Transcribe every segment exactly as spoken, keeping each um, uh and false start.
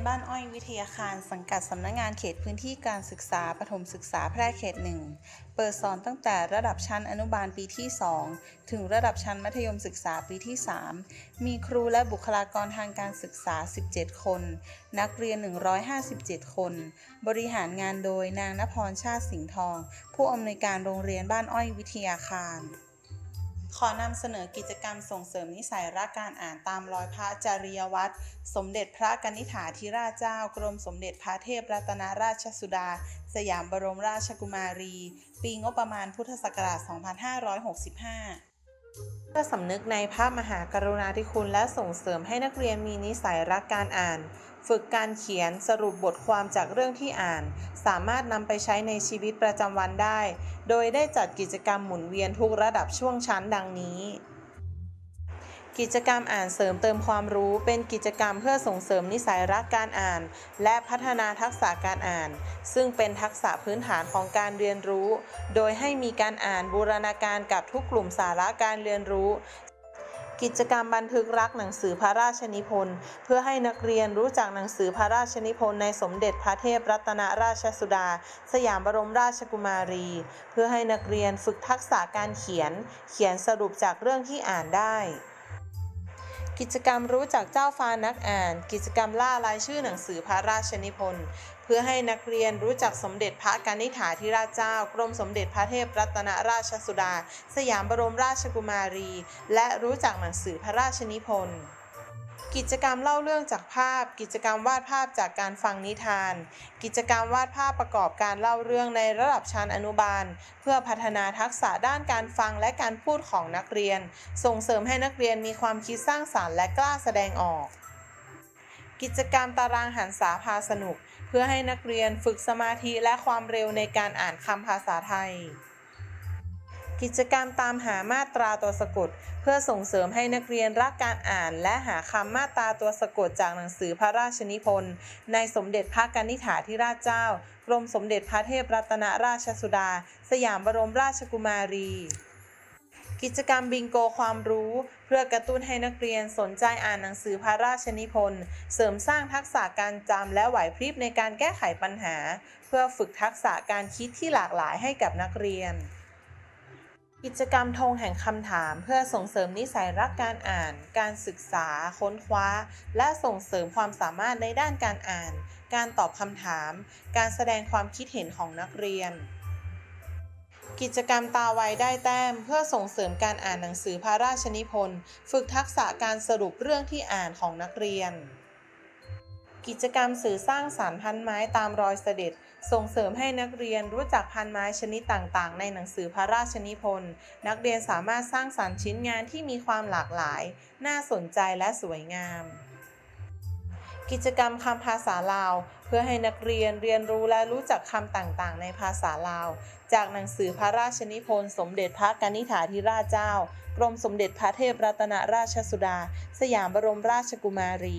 บ้านอ้อยวิทยาคารสังกัดสำนักงานเขตพื้นที่การศึกษาประถมศึกษาแพร่เขตหนึ่งเปิดสอนตั้งแต่ระดับชั้นอนุบาลปีที่สองถึงระดับชั้นมัธยมศึกษาปีที่สามมีครูและบุคลากรทางการศึกษาสิบเจ็ดคนนักเรียนหนึ่งร้อยห้าสิบเจ็ดคนบริหารงานโดยนางณพรชาติสิงห์ทองผู้อำนวยการโรงเรียนบ้านอ้อยวิทยาคารขอนำเสนอกิจกรรมส่งเสริมนิสัยรักการอ่านตามรอยพระจริยวัตรสมเด็จพระกนิษฐาธิราชเจ้ากรมสมเด็จพระเทพรัตนราชสุดาสยามบรมราชกุมารีปีงบประมาณพุทธศักราช สองพันห้าร้อยหกสิบห้า เพื่อสำนึกในพระมหากรุณาธิคุณและส่งเสริมให้นักเรียนมีนิสัยรักการอ่านฝึกการเขียนสรุปบทความจากเรื่องที่อ่านสามารถนำไปใช้ในชีวิตประจำวันได้โดยได้จัดกิจกรรมหมุนเวียนทุกระดับช่วงชั้นดังนี้กิจกรรมอ่านเสริมเติมความรู้เป็นกิจกรรมเพื่อส่งเสริมนิสัยรักการอ่านและพัฒนาทักษะการอ่านซึ่งเป็นทักษะพื้นฐานของการเรียนรู้โดยให้มีการอ่านบูรณาการกับทุกกลุ่มสาระการเรียนรู้กิจกรรมบันทึกรักหนังสือพระราชนิพนธ์เพื่อให้นักเรียนรู้จักหนังสือพระราชนิพนธ์ในสมเด็จพระเทพรัตนราชสุดาสยามบรมราชกุมารีเพื่อให้นักเรียนฝึกทักษะการเขียนเขียนสรุปจากเรื่องที่อ่านได้กิจกรรมรู้จักเจ้าฟ้านักอ่านกิจกรรมล่ารายชื่อหนังสือพระราชนิพนธ์เพื่อให้นักเรียนรู้จักสมเด็จพระกนิษฐาธิราชเจ้ากรมสมเด็จพระเทพรัตนราชสุดาสยามบรมราชกุมารีและรู้จักหนังสือพระราชนิพนธ์กิจกรรมเล่าเรื่องจากภาพกิจกรรมวาดภาพจากการฟังนิทานกิจกรรมวาดภาพประกอบการเล่าเรื่องในระดับชั้นอนุบาลเพื่อพัฒนาทักษะด้านการฟังและการพูดของนักเรียนส่งเสริมให้นักเรียนมีความคิดสร้างสรรค์และกล้าแสดงออกกิจกรรมตารางหันษาพาสนุกเพื่อให้นักเรียนฝึกสมาธิและความเร็วในการอ่านคำภาษาไทยกิจกรรมตามหามาตราตัวสะกดเพื่อส่งเสริมให้นักเรียนรักการอ่านและหาคำมาตราตัวสะกดจากหนังสือพระราชนิพนธ์ในสมเด็จพระกนิษฐาธิราชเจ้ากรมสมเด็จพระเทพรัตนราชสุดาสยามบรมราชกุมารีกิจกรรมบิงโกความรู้เพื่อกระตุ้นให้นักเรียนสนใจอ่านหนังสือพระราชนิพนธ์เสริมสร้างทักษะการจำและไหวพริบในการแก้ไขปัญหาเพื่อฝึกทักษะการคิดที่หลากหลายให้กับนักเรียนกิจกรรมธงแห่งคำถามเพื่อส่งเสริมนิสัยรักการอ่านการศึกษาค้นคว้าและส่งเสริมความสามารถในด้านการอ่านการตอบคำถามการแสดงความคิดเห็นของนักเรียนกิจกรรมตาไวได้แต้มเพื่อส่งเสริมการอ่านหนังสือพระราชนิพนธ์ฝึกทักษะการสรุปเรื่องที่อ่านของนักเรียนกิจกรรมสื่อสร้างสรรค์พันไม้ตามรอยเสด็จส่งเสริมให้นักเรียนรู้จักพันไม้ชนิดต่างๆในหนังสือพระราชนิพนธ์นักเรียนสามารถสร้างสรรค์ชิ้นงานที่มีความหลากหลายน่าสนใจและสวยงามกิจกรรมคำภาษาลาวเพื่อให้นักเรียนเรียนรู้และรู้จักคำต่างๆในภาษาลาวจากหนังสือพระราชนิพนธ์สมเด็จพระกนิษฐาธิราชเจ้ากรมสมเด็จพระเทพรัตนราชสุดาสยามบรมราชกุมารี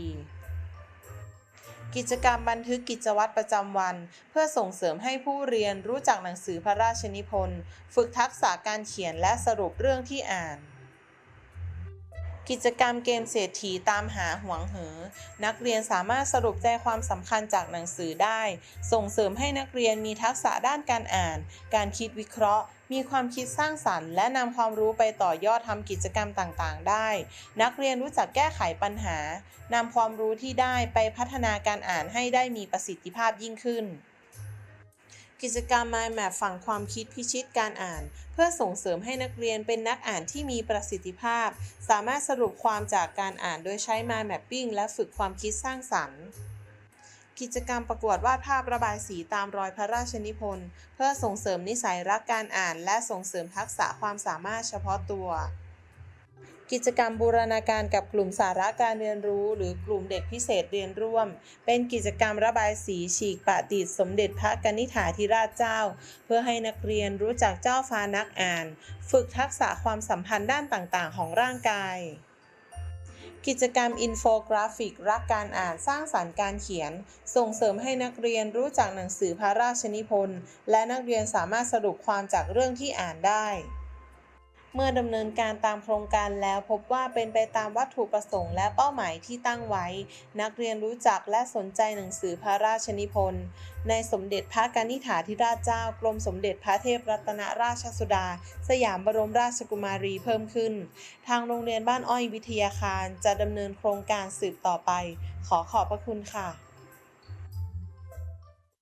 กิจกรรมบันทึกกิจวัตรประจำวันเพื่อส่งเสริมให้ผู้เรียนรู้จักหนังสือพระราชนิพนธ์ฝึกทักษะการเขียนและสรุปเรื่องที่อ่านกิจกรรมเกมเศรษฐีตามหาหวงเหอนักเรียนสามารถสรุปใจความสำคัญจากหนังสือได้ส่งเสริมให้นักเรียนมีทักษะด้านการอ่านการคิดวิเคราะห์มีความคิดสร้างสรรค์และนำความรู้ไปต่อยอดทำกิจกรรมต่างๆได้นักเรียนรู้จักแก้ไขปัญหานำความรู้ที่ได้ไปพัฒนาการอ่านให้ได้มีประสิทธิภาพยิ่งขึ้นกิจกรรม Mind Map ฝั่งความคิดพิชิตการอ่านเพื่อส่งเสริมให้นักเรียนเป็นนักอ่านที่มีประสิทธิภาพสามารถสรุปความจากการอ่านโดยใช้ Mind Mapping และฝึกความคิดสร้างสรรค์กิจกรรมประกวดวาดภาพระบายสีตามรอยพระราชนิพนธ์เพื่อส่งเสริมนิสัยรักการอ่านและส่งเสริมทักษะความสามารถเฉพาะตัวกิจกรรมบูรณาการกับกลุ่มสาระการเรียนรู้หรือกลุ่มเด็กพิเศษเรียนร่วมเป็นกิจกรรมระบายสีฉีกประดิษฐ์สมเด็จพระกนิษฐาธิราชเจ้าเพื่อให้นักเรียนรู้จักเจ้าฟ้านักอ่านฝึกทักษะความสัมพันธ์ด้านต่างๆของร่างกายกิจกรรมอินโฟกราฟิกรักการอ่านสร้างสรรค์การเขียนส่งเสริมให้นักเรียนรู้จักหนังสือพระราชนิพนธ์และนักเรียนสามารถสรุปความจากเรื่องที่อ่านได้เมื่อดำเนินการตามโครงการแล้วพบว่าเป็นไปตามวัตถุประสงค์และเป้าหมายที่ตั้งไว้นักเรียนรู้จักและสนใจหนังสือพระราชนิพนธ์ในสมเด็จพระกนิษฐาธิราชเจ้ากรมสมเด็จพระเทพรัตนราชสุดาสยามบรมราชกุมารีเพิ่มขึ้นทางโรงเรียนบ้านอ้อยวิทยาคารจะดำเนินโครงการสืบต่อไปขอขอบพระคุณค่ะ